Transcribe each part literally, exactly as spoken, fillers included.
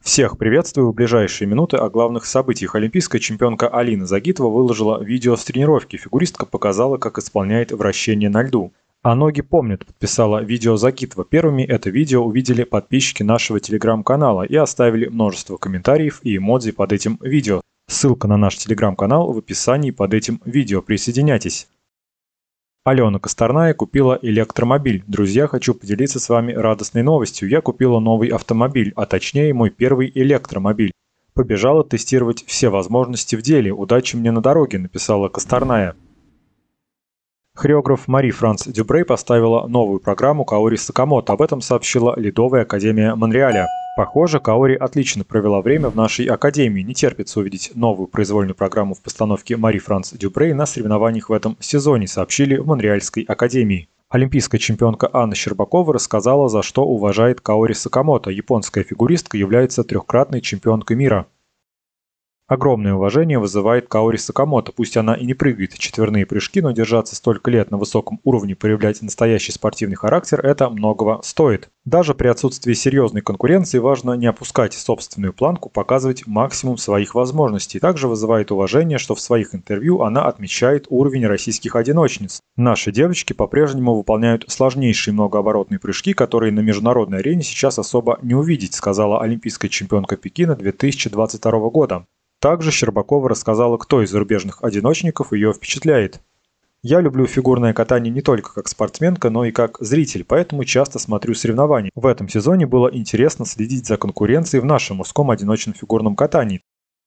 Всех приветствую. В ближайшие минуты о главных событиях. Олимпийская чемпионка Алина Загитова выложила видео с тренировки. Фигуристка показала, как исполняет вращение на льду. А ноги помнят, подписала видео Загитова. Первыми это видео увидели подписчики нашего телеграм-канала и оставили множество комментариев и эмодзи под этим видео. Ссылка на наш телеграм-канал в описании под этим видео. Присоединяйтесь. Алена Косторная купила электромобиль. Друзья, хочу поделиться с вами радостной новостью. Я купила новый автомобиль, а точнее мой первый электромобиль. Побежала тестировать все возможности в деле. Удачи мне на дороге, написала Косторная. Хореограф Мари-Франс Дюбрей поставила новую программу Каори Сакамото. Об этом сообщила Ледовая академия Монреаля. Похоже, Каори отлично провела время в нашей академии. Не терпится увидеть новую произвольную программу в постановке Мари-Франс Дюбрей на соревнованиях в этом сезоне, сообщили в Монреальской академии. Олимпийская чемпионка Анна Щербакова рассказала, за что уважает Каори Сакамото. Японская фигуристка является трехкратной чемпионкой мира. Огромное уважение вызывает Каори Сакамото. Пусть она и не прыгает в четверные прыжки, но держаться столько лет на высоком уровне, проявлять настоящий спортивный характер – это многого стоит. Даже при отсутствии серьезной конкуренции важно не опускать собственную планку, показывать максимум своих возможностей. Также вызывает уважение, что в своих интервью она отмечает уровень российских одиночниц. Наши девочки по-прежнему выполняют сложнейшие многооборотные прыжки, которые на международной арене сейчас особо не увидеть, сказала олимпийская чемпионка Пекина две тысячи двадцать второго года. Также Щербакова рассказала, кто из зарубежных одиночников ее впечатляет. «Я люблю фигурное катание не только как спортсменка, но и как зритель, поэтому часто смотрю соревнования. В этом сезоне было интересно следить за конкуренцией в нашем мужском одиночном фигурном катании.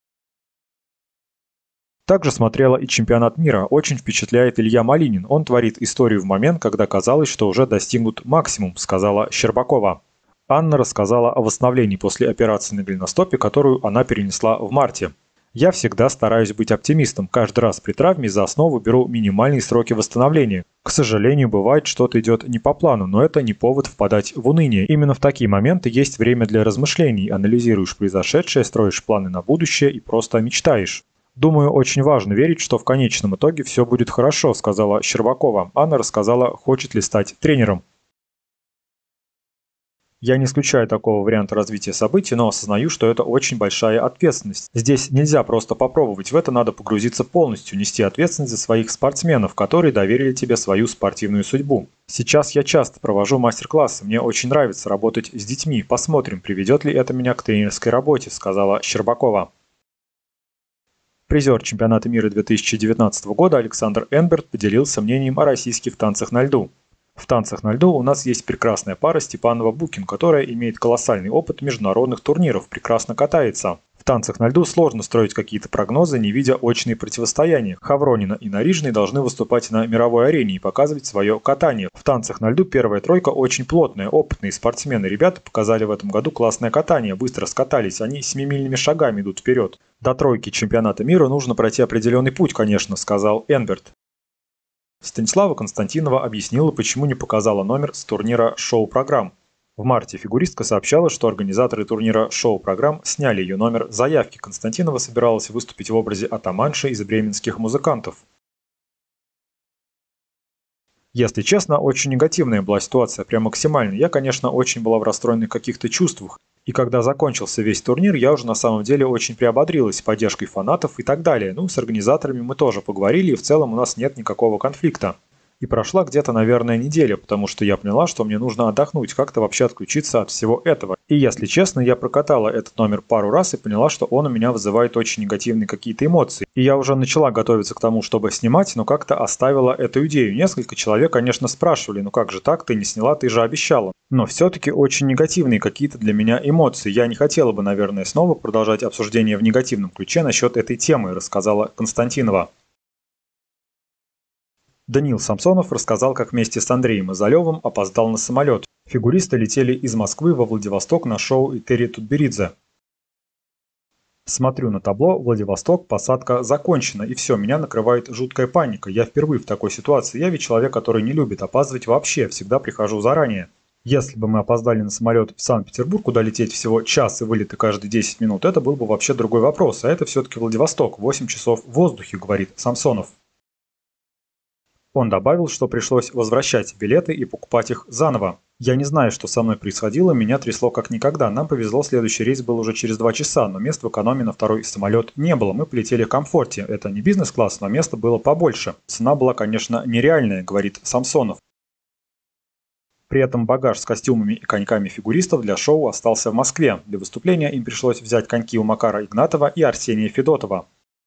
Также смотрела и чемпионат мира. Очень впечатляет Илья Малинин. Он творит историю в момент, когда казалось, что уже достигнут максимум», — сказала Щербакова. Анна рассказала о восстановлении после операции на голеностопе, которую она перенесла в марте. «Я всегда стараюсь быть оптимистом. Каждый раз при травме за основу беру минимальные сроки восстановления. К сожалению, бывает, что-то идет не по плану, но это не повод впадать в уныние. Именно в такие моменты есть время для размышлений. Анализируешь произошедшее, строишь планы на будущее и просто мечтаешь. Думаю, очень важно верить, что в конечном итоге все будет хорошо», — сказала Щербакова. Анна рассказала, хочет ли стать тренером. «Я не исключаю такого варианта развития событий, но осознаю, что это очень большая ответственность. Здесь нельзя просто попробовать, в это надо погрузиться полностью, нести ответственность за своих спортсменов, которые доверили тебе свою спортивную судьбу. Сейчас я часто провожу мастер-классы, мне очень нравится работать с детьми. Посмотрим, приведет ли это меня к тренерской работе», — сказала Щербакова. Призер чемпионата мира две тысячи девятнадцатого года Александр Энберт поделился мнением о российских танцах на льду. «В танцах на льду у нас есть прекрасная пара Степанова-Букин, которая имеет колоссальный опыт международных турниров, прекрасно катается. В танцах на льду сложно строить какие-то прогнозы, не видя очные противостояния. Хавронина и Нарижный должны выступать на мировой арене и показывать свое катание. В танцах на льду первая тройка очень плотная, опытные спортсмены. Ребята показали в этом году классное катание, быстро скатались, они семимильными шагами идут вперед. До тройки чемпионата мира нужно пройти определенный путь, конечно», — сказал Энберт. Станислава Константинова объяснила, почему не показала номер с турнира шоу-программ. В марте фигуристка сообщала, что организаторы турнира шоу-программ сняли ее номер заявки. Константинова собиралась выступить в образе атаманши из бременских музыкантов. «Если честно, очень негативная была ситуация, прям максимально. Я, конечно, очень была в расстроенных каких-то чувствах. И когда закончился весь турнир, я уже на самом деле очень приободрилась поддержкой фанатов и так далее. Ну, с организаторами мы тоже поговорили, и в целом у нас нет никакого конфликта. И прошла где-то, наверное, неделя, потому что я поняла, что мне нужно отдохнуть, как-то вообще отключиться от всего этого. И если честно, я прокатала этот номер пару раз и поняла, что он у меня вызывает очень негативные какие-то эмоции. И я уже начала готовиться к тому, чтобы снимать, но как-то оставила эту идею. Несколько человек, конечно, спрашивали, ну как же так, ты не сняла, ты же обещала. Но все-таки очень негативные какие-то для меня эмоции. Я не хотела бы, наверное, снова продолжать обсуждение в негативном ключе насчет этой темы», — рассказала Константинова. Даниил Самсонов рассказал, как вместе с Андреем Изалевым опоздал на самолет. Фигуристы летели из Москвы во Владивосток на шоу Этери Тутберидзе. «Смотрю на табло, Владивосток, посадка закончена, и все, меня накрывает жуткая паника. Я впервые в такой ситуации. Я ведь человек, который не любит опаздывать вообще, всегда прихожу заранее. Если бы мы опоздали на самолет в Санкт-Петербург, куда лететь всего час и вылеты каждые десять минут, это был бы вообще другой вопрос. А это все-таки Владивосток, восемь часов в воздухе», — говорит Самсонов. Он добавил, что пришлось возвращать билеты и покупать их заново. «Я не знаю, что со мной происходило, меня трясло как никогда. Нам повезло, следующий рейс был уже через два часа, но мест в экономе на второй самолет не было. Мы полетели в комфорте. Это не бизнес-класс, но места было побольше. Цена была, конечно, нереальная», — говорит Самсонов. При этом багаж с костюмами и коньками фигуристов для шоу остался в Москве. Для выступления им пришлось взять коньки у Макара Игнатова и Арсения Федотова.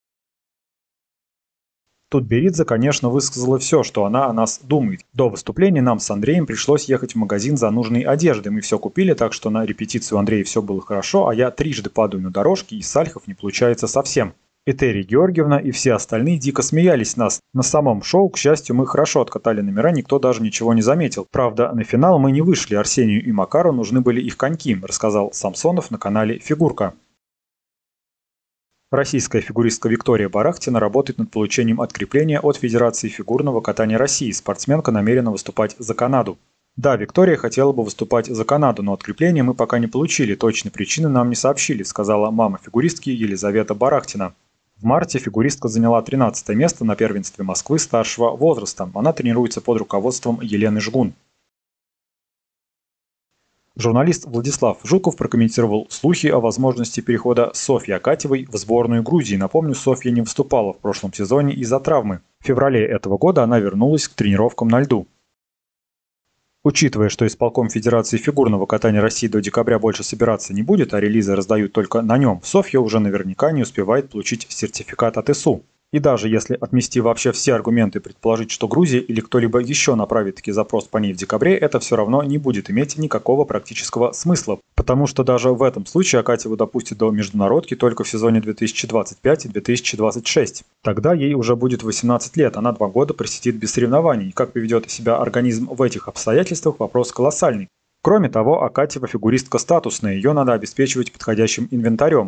Тутберидзе, конечно, высказала все, что она о нас думает. До выступления нам с Андреем пришлось ехать в магазин за нужной одеждой. Мы все купили, так что на репетицию Андрея все было хорошо, а я трижды падаю на дорожке, и сальхов не получается совсем. Этери Георгиевна и все остальные дико смеялись с нас. На самом шоу, к счастью, мы хорошо откатали номера, никто даже ничего не заметил. Правда, на финал мы не вышли, Арсению и Макару нужны были их коньки, рассказал Самсонов на канале «Фигурка». Российская фигуристка Виктория Барахтина работает над получением открепления от Федерации фигурного катания России. Спортсменка намерена выступать за Канаду. Да, Виктория хотела бы выступать за Канаду, но открепление мы пока не получили, точной причины нам не сообщили, сказала мама фигуристки Елизавета Барахтина. В марте фигуристка заняла тринадцатое место на первенстве Москвы старшего возраста. Она тренируется под руководством Елены Жгун. Журналист Владислав Жуков прокомментировал слухи о возможности перехода Софьи Акатьевой в сборную Грузии. Напомню, Софья не выступала в прошлом сезоне из-за травмы. В феврале этого года она вернулась к тренировкам на льду. Учитывая, что исполком Федерации фигурного катания России до декабря больше собираться не будет, а релизы раздают только на нем, Софья уже наверняка не успевает получить сертификат от ИСУ. И даже если отмести вообще все аргументы и предположить, что Грузия или кто-либо еще направит таки запрос по ней в декабре, это все равно не будет иметь никакого практического смысла. Потому что даже в этом случае Акатьеву допустят до международки только в сезоне две тысячи двадцать пятом и две тысячи двадцать шестом. Тогда ей уже будет восемнадцать лет, она два года просидит без соревнований. И как поведет себя организм в этих обстоятельствах, вопрос колоссальный. Кроме того, Акатьева фигуристка статусная, ее надо обеспечивать подходящим инвентарем.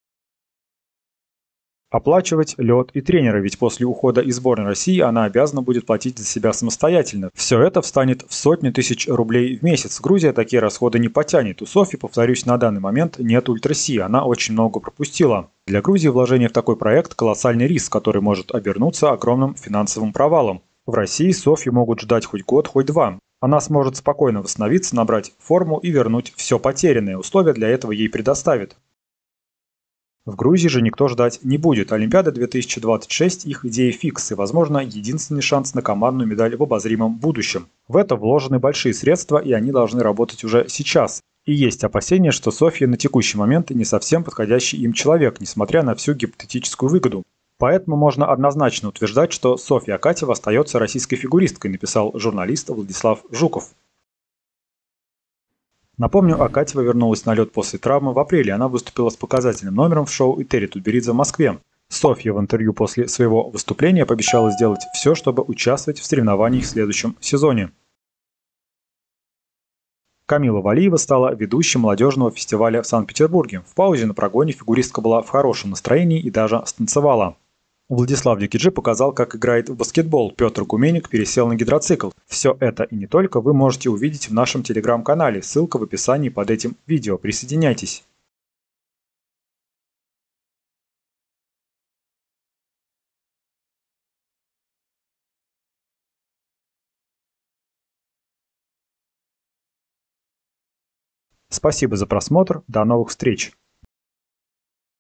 Оплачивать лед и тренера, ведь после ухода из сборной России она обязана будет платить за себя самостоятельно. Все это встанет в сотни тысяч рублей в месяц. Грузия такие расходы не потянет. У Софьи, повторюсь, на данный момент нет ультраси, она очень много пропустила. Для Грузии вложение в такой проект – колоссальный риск, который может обернуться огромным финансовым провалом. В России Софью могут ждать хоть год, хоть два. Она сможет спокойно восстановиться, набрать форму и вернуть все потерянное. Условия для этого ей предоставят. В Грузии же никто ждать не будет. Олимпиада две тысячи двадцать шесть – их идея фикс и, возможно, единственный шанс на командную медаль в обозримом будущем. В это вложены большие средства, и они должны работать уже сейчас. И есть опасения, что Софья на текущий момент не совсем подходящий им человек, несмотря на всю гипотетическую выгоду. Поэтому можно однозначно утверждать, что Софья Акатьева остается российской фигуристкой, написал журналист Владислав Жуков. Напомню, Акатьева вернулась на лед после травмы в апреле. Она выступила с показательным номером в шоу Этери Тутберидзе в Москве. Софья в интервью после своего выступления пообещала сделать все, чтобы участвовать в соревнованиях в следующем сезоне. Камила Валиева стала ведущей молодежного фестиваля в Санкт-Петербурге. В паузе на прогоне фигуристка была в хорошем настроении и даже станцевала. Владислав Дюкиджи показал, как играет в баскетбол. Петр Гуменник пересел на гидроцикл. Все это и не только вы можете увидеть в нашем телеграм-канале. Ссылка в описании под этим видео. Присоединяйтесь. Спасибо за просмотр. До новых встреч.